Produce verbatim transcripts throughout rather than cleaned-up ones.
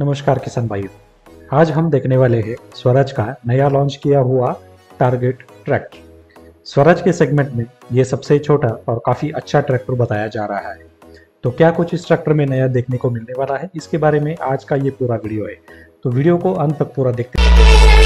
नमस्कार किसान भाइयों, आज हम देखने वाले हैं स्वराज का नया लॉन्च किया हुआ टारगेट ट्रैक्टर। स्वराज के सेगमेंट में ये सबसे छोटा और काफ़ी अच्छा ट्रैक्टर बताया जा रहा है। तो क्या कुछ इस ट्रैक्टर में नया देखने को मिलने वाला है, इसके बारे में आज का ये पूरा वीडियो है। तो वीडियो को अंत तक पूरा देखते हैं।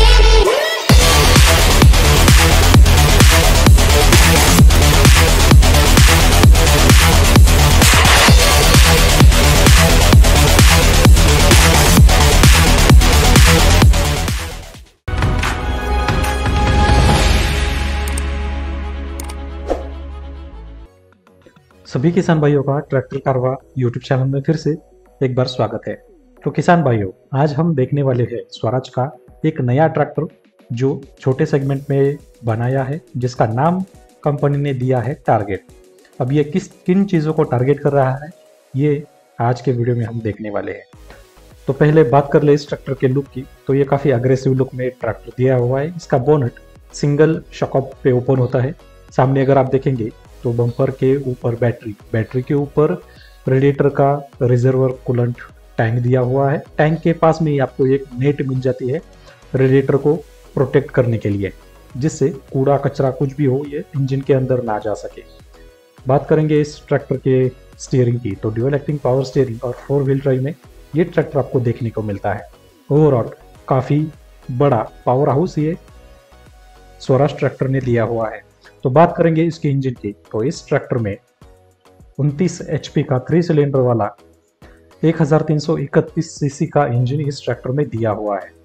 सभी किसान भाइयों का ट्रैक्टर कारवा यूट्यूब चैनल में फिर से एक बार स्वागत है। तो किसान भाइयों, आज हम देखने वाले हैं स्वराज का एक नया ट्रैक्टर जो छोटे सेगमेंट में बनाया है, जिसका नाम कंपनी ने दिया है टारगेट। अब ये किस किन चीज़ों को टारगेट कर रहा है, ये आज के वीडियो में हम देखने वाले हैं। तो पहले बात कर ले इस ट्रैक्टर के लुक की। तो ये काफ़ी अग्रेसिव लुक में ट्रैक्टर दिया हुआ है। इसका बोनट सिंगल शॉकअप पे ओपन होता है। सामने अगर आप देखेंगे तो बम्पर के ऊपर बैटरी बैटरी के ऊपर रेडिएटर का रिजर्वर कूलेंट टैंक दिया हुआ है। टैंक के पास में ही आपको एक नेट मिल जाती है रेडिएटर को प्रोटेक्ट करने के लिए, जिससे कूड़ा कचरा कुछ भी हो ये इंजन के अंदर ना जा सके। बात करेंगे इस ट्रैक्टर के स्टीयरिंग की। तो ड्यूल एक्टिंग पावर स्टीयरिंग और फोर व्हील ड्राइव में ये ट्रैक्टर आपको देखने को मिलता है। ओवरऑल काफ़ी बड़ा पावर हाउस ये स्वराज ट्रैक्टर ने दिया हुआ है। तो बात करेंगे इसके इंजन की। तो इस ट्रैक्टर में उनतीस एचपी का थ्री सिलेंडर वाला एक हज़ार तीन सौ इकतीस सीसी का इंजन इस ट्रैक्टर में दिया हुआ है।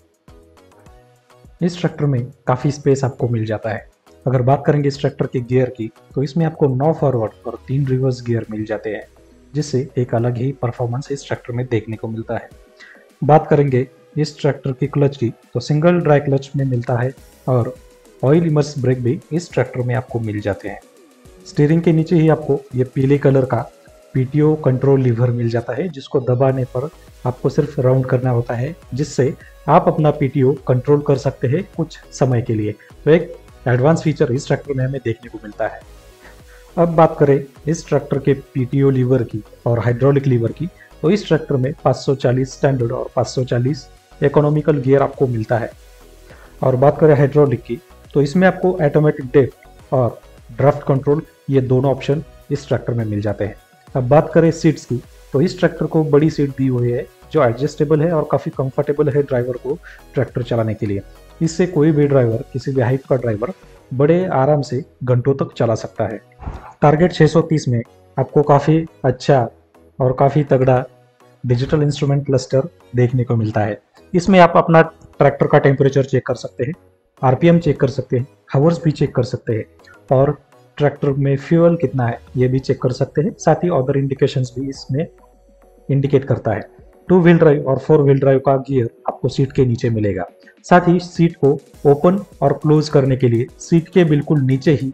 इस ट्रैक्टर में काफ़ी स्पेस आपको मिल जाता है। अगर बात करेंगे इस ट्रैक्टर के गियर की, तो इसमें आपको नौ फॉरवर्ड और तीन रिवर्स गियर मिल जाते हैं, जिससे एक अलग ही परफॉर्मेंस इस ट्रैक्टर में देखने को मिलता है। बात करेंगे इस ट्रैक्टर की क्लच की, तो सिंगल ड्राई क्लच में मिलता है और ऑयल इमर्स ब्रेक भी इस ट्रैक्टर में आपको मिल जाते हैं। स्टीयरिंग के नीचे ही आपको ये पीले कलर का पीटीओ कंट्रोल लीवर मिल जाता है, जिसको दबाने पर आपको सिर्फ राउंड करना होता है, जिससे आप अपना पीटीओ कंट्रोल कर सकते हैं कुछ समय के लिए। तो एक एडवांस फीचर इस ट्रैक्टर में हमें देखने को मिलता है। अब बात करें इस ट्रैक्टर के पीटीओ लीवर की और हाइड्रोलिक लीवर की, तो इस ट्रैक्टर में पाँच सौ चालीस स्टैंडर्ड और पाँच सौ चालीस इकोनॉमिकल गियर आपको मिलता है। और बात करें हाइड्रोलिक की, तो इसमें आपको ऑटोमेटिक ड्रिफ्ट और ड्राफ्ट कंट्रोल ये दोनों ऑप्शन इस ट्रैक्टर में मिल जाते हैं। अब बात करें सीट्स की, तो इस ट्रैक्टर को बड़ी सीट दी हुई है जो एडजस्टेबल है और काफ़ी कंफर्टेबल है ड्राइवर को ट्रैक्टर चलाने के लिए। इससे कोई भी ड्राइवर, किसी भी हाइट का ड्राइवर बड़े आराम से घंटों तक चला सकता है। टारगेट छः सौ तीस में आपको काफ़ी अच्छा और काफ़ी तगड़ा डिजिटल इंस्ट्रूमेंट क्लस्टर देखने को मिलता है। इसमें आप अपना ट्रैक्टर का टेम्परेचर चेक कर सकते हैं, आरपीएम चेक कर सकते हैं, हावर्स भी चेक कर सकते हैं और ट्रैक्टर में फ्यूल कितना है ये भी चेक कर सकते हैं। साथ ही अदर इंडिकेशंस भी इसमें इंडिकेट करता है। टू व्हील ड्राइव और फोर व्हील ड्राइव का गियर आपको सीट के नीचे मिलेगा। साथ ही सीट को ओपन और क्लोज करने के लिए सीट के बिल्कुल नीचे ही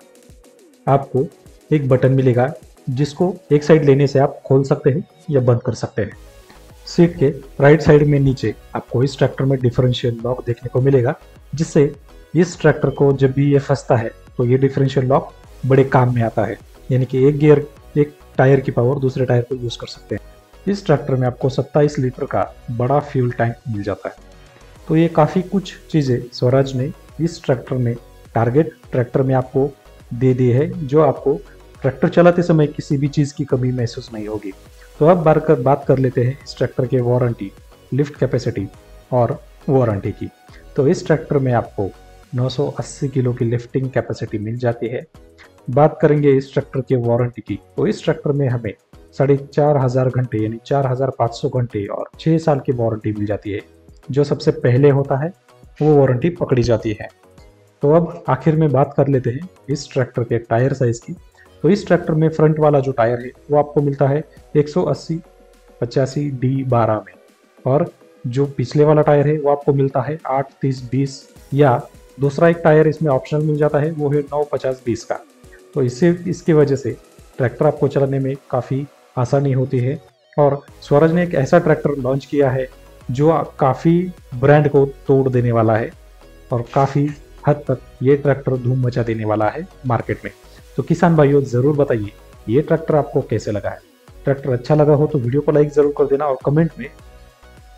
आपको एक बटन मिलेगा, जिसको एक साइड लेने से आप खोल सकते हैं या बंद कर सकते हैं। सीट के राइट साइड में नीचे आपको इस ट्रैक्टर में डिफरेंशियल लॉक देखने को मिलेगा, जिससे इस ट्रैक्टर को जब भी ये फंसता है तो ये डिफरेंशियल लॉक बड़े काम में आता है। यानी कि एक गियर एक टायर की पावर दूसरे टायर को यूज़ कर सकते हैं। इस ट्रैक्टर में आपको सत्ताईस लीटर का बड़ा फ्यूल टैंक मिल जाता है। तो ये काफ़ी कुछ चीज़ें स्वराज ने इस ट्रैक्टर में टारगेट ट्रैक्टर में आपको दे दी है, जो आपको ट्रैक्टर चलाते समय किसी भी चीज़ की कमी महसूस नहीं होगी। तो अब बार कर बात कर लेते हैं इस ट्रैक्टर के वारंटी, लिफ्ट कैपेसिटी और वारंटी की। तो इस ट्रैक्टर में आपको नौ सौ अस्सी किलो की लिफ्टिंग कैपेसिटी मिल जाती है। बात करेंगे इस ट्रैक्टर के वारंटी की, तो इस ट्रैक्टर में हमें साढ़े चार हज़ार घंटे यानी चार हज़ार पाँच सौ घंटे और छः साल की वारंटी मिल जाती है। जो सबसे पहले होता है वो वारंटी पकड़ी जाती है। तो अब आखिर में बात कर लेते हैं इस ट्रैक्टर के टायर साइज़ की। तो इस ट्रैक्टर में फ्रंट वाला जो टायर है वो आपको मिलता है एक सौ अस्सी पचासी डी बारह में, और जो पिछले वाला टायर है वो आपको मिलता है आठ तीस बीस, या दूसरा एक टायर इसमें ऑप्शनल मिल जाता है वो है नौ पचास बीस का। तो इससे इसकी वजह से ट्रैक्टर आपको चलाने में काफ़ी आसानी होती है। और स्वराज ने एक ऐसा ट्रैक्टर लॉन्च किया है जो काफ़ी ब्रांड को तोड़ देने वाला है और काफ़ी हद तक ये ट्रैक्टर धूम मचा देने वाला है मार्केट में। तो किसान भाइयों, ज़रूर बताइए ये ट्रैक्टर आपको कैसे लगा है। ट्रैक्टर अच्छा लगा हो तो वीडियो को लाइक ज़रूर कर देना और कमेंट में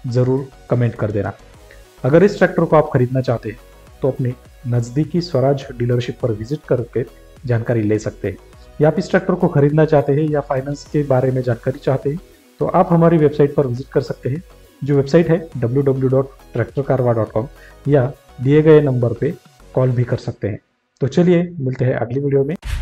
ज़रूर कमेंट कर देना। अगर इस ट्रैक्टर को आप खरीदना चाहते हैं तो अपने नज़दीकी स्वराज डीलरशिप पर विजिट करके जानकारी ले सकते हैं, या आप इस ट्रैक्टर को खरीदना चाहते हैं या फाइनेंस के बारे में जानकारी चाहते हैं तो आप हमारी वेबसाइट पर विजिट कर सकते हैं, जो वेबसाइट है W W W dot tractor कारवा डॉट कॉम, या दिए गए नंबर पे कॉल भी कर सकते हैं। तो चलिए मिलते हैं अगली वीडियो में।